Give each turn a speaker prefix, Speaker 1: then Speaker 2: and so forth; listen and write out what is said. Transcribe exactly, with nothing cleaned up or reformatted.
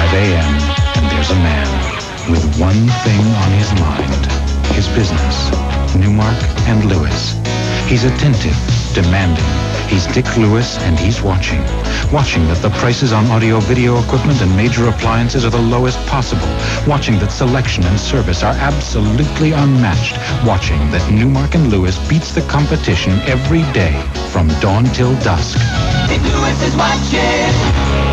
Speaker 1: five a.m. and there's a man with one thing on his mind. His business. Newmark and Lewis. He's attentive, demanding. He's Dick Lewis, and he's watching. Watching that the prices on audio-video equipment and major appliances are the lowest possible. Watching that selection and service are absolutely unmatched. Watching that Newmark and Lewis beats the competition every day from dawn till dusk.
Speaker 2: Dick Lewis is watching.